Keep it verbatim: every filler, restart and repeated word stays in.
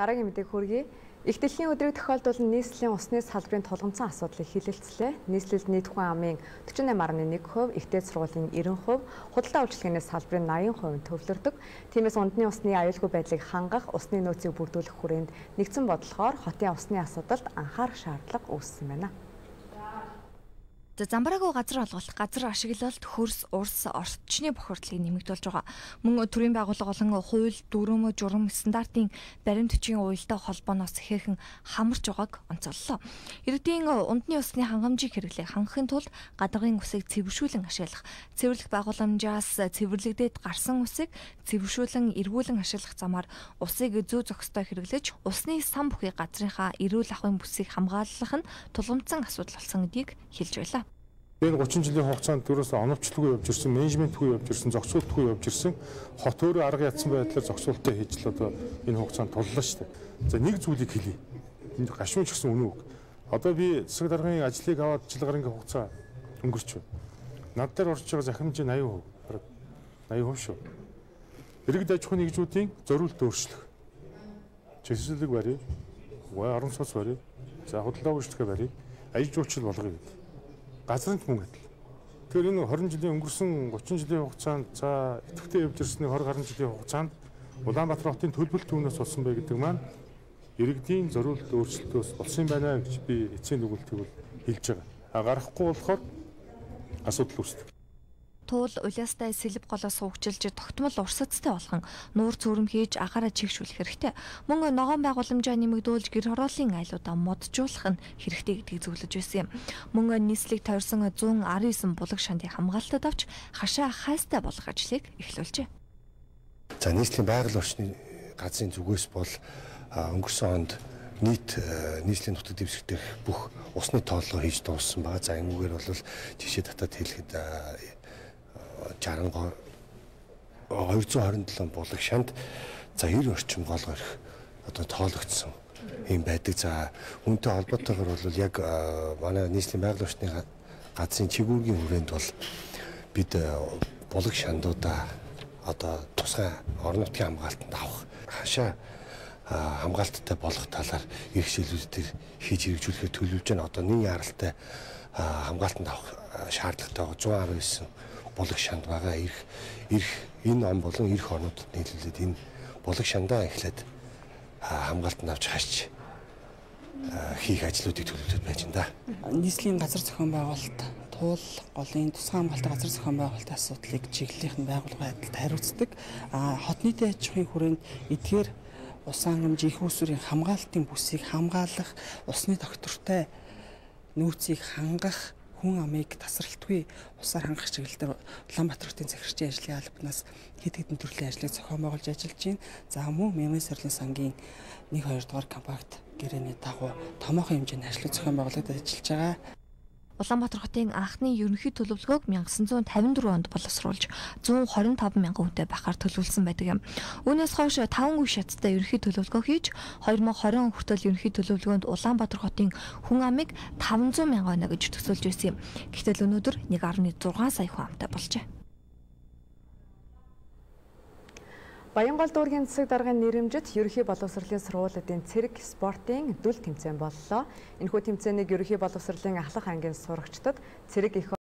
Дараагийн мэдээг хүргэе. Их дэлхийн өдрийг тохиолдуулан нийслэлийн усны салбарын тулгымцсан асуудлыг хилэлцлээ. Нийслэлд нийт хүн амын forty-eight point one percent, ихтэй сургуулийн ninety percent, худалдаа үйлчилгээний салбарын eighty percent төвлөрдөг. Тиймээс унтны усны аюулгүй байдлыг хангах, усны нөөцийг бүрдүүлэх хүрээнд нэгдсэн бодлохоор хотын усны асуудалд анхаарах шаардлага үүссэн байна. Замбараагүй газар олголт, газар ашиглалт, хөрс, урс, орчны бохирдлыг нэмэгдүүлж байгаа. Мөн төрийн байгууллага болон хууль, дүрм, журам стандартын баримт бичгийн уялдаа холбооноос хэрхэн хамарч байгааг онцоллоо. Иргэдийн унтны усны хангамжийг хэрэглэх хангахын тулд гадаргын усыг цэвэршүүлэн ашиглах, цэвэрлэх байгууламжаас цэвэрлэгдээд гарсан усыг цэвэршүүлэн эргүүлэн ашиглах замаар усыг зүү зохистой хэрэглэж, усны сан бүхий газрынхаа эрүүл ахуйн бүсийг хамгаалах нь тулгымцсан асуудал болсон гэдгийг хэлж байлаа. Энэ thirty жилийн хугацаанд дөрөөс оновчлгүй явж ирсэн, менежментгүй явж ирсэн, зохицуултгүй явж ирсэн хот өөрөө арга ядсан байдлаар зохицуултаа хийж л одоо энэ хугацаанд туллаа шүү дээ. За нэг зүйлийг хэлье. Энд гашуун ч гэсэн үнэн үг. Одоо би засаг даргын ажлыг аваад жил гарангийн хугацаа өнгөрч байна. Над дээр орж байгаа захимж eighty percent, бараг eighty percent шүү. Иргэд аж ахуйн нэгжүүдийн зориулт өөрчлөх. Чэсэлэг барья. Гой орон сууц барья. За худалдаа үйлчлэгээ барья. Аяж жуулчил болгоё гэдэг. Газрын мөнгө адил. Тэгэхээр энэ twenty жилийн өнгөрсөн thirty жилийн хугацаанд за идэвхтэй явж ирсний twenty гаруй жилийн хугацаанд Улаанбаатар хотын төлбөл түүнээс болсон бай гэдэг маань иргэдийн зориулт өөрчлөлтөөс болсон байна гэж би эцсийн дүгнэлтийг хэлж байгаа. А гарахгүй болохоор асуудал үүсдэг. Туул улаастай сэлб голоос хөгжилж тогтмол урсацтай болгон нуур цөөрөм хийж агаараа чигшүүлэх хэрэгтэй. Мөн ногоон байгууламжаа нэмэгдүүлж гэр хорооллын айлуудаа моджуулах нь хэрэгтэй гэдгийг зөвлөж байсан юм. Мөн нийслэг тойрсон one nineteen булаг шандыг хамгаалтад авч хашаа хайстай болгох ажлыг эхлүүлжээ. За нийслэлийн байгаль орчны газрын зүгээс бол өнгөрсөн онд нийт нийслэлийн нутаг дэвсгэр дэх бүх усны тооллого хийж дууссан байгаа. За энэгээр бол жишээ татаад хэлэхэд two hundred twenty-seven булаг шанд за ninety орчим гол горих одоо тоологдсон юм байдаг. За үүнтэй холбоотойгоор бол яг манай нийслэлийн байгаль орчны газрын чигүүргийн хүрээнд бол бид булаг шандуудаа одоо тусгай орон нутгийн хамгаалтанд авах хашаа хамгаалттай болох талаар их шилжүүлэлтээр хийж хэрэгжүүлэхээр төлөвлөж байна. Одоо нийгмийн харалтай хамгаалтанд авах шаардлагатай one nineteen булаг шанд байгаа. Ирэх ирэх энэ он болон ирэх орнуудад нийлүүлээд энэ булаг шандаа эхлээд хамгаалтанд авч хашиж хийх ажлуудыг төлөвлөж байж байна. Нийслэлийн газар зохион байгуулалт, туул, голын тусгай хамгаалалтын газар зохион байгуулалтын асуудлыг чиглэлийнх нь байгууллагын адилд хариуцдаг. А хот нийтийн аж ахуйн хүрээнд эдгээр ус хангамж их усүрийн хамгаалтын бүсийг хамгаалах, усны доктортой нөөцийг хангах, хүн амыг тасралтгүй усаар хангах чиглэлээр Улаанбаатар хотын захирчийн ажлын албанаас хэд хэдэн төрлийн ажлыг зохион байгуулж ажиллаж байна. За мөн Мянган сарлын сангийн one two дугаар компакт гэрээний дагуу томоохон хэмжээний ажлыг зохион байгуулалт ажиллаж байгаа. Улаанбаатар хотын анхны ерөнхий төлөвлөгөөг nineteen fifty-four онд боловсруулж one hundred twenty-five мянган хүнтэй байхаар төлөвлөсөн байдаг юм. Үүнээс хойш five үе шаттай ерөнхий төлөвлөгөө хийж twenty twenty хүртэл ерөнхий төлөвлөгөөнд Улаанбаатар хотын хүн амыг five hundred мянган оноо гэж төсөөлж байсан юм. Гэвч өнөөдөр one point six сая хүн амтай болжээ. Баянгол дүүргийн засаг даргын нэрэмжит ерөнхий боловсролын сургуулиудын цэрэг спортын дүл тэмцээн боллоо. Энэхүү тэмцээнийг ерөнхий боловсролын ахлах ангийн сурагчдад цэрэг их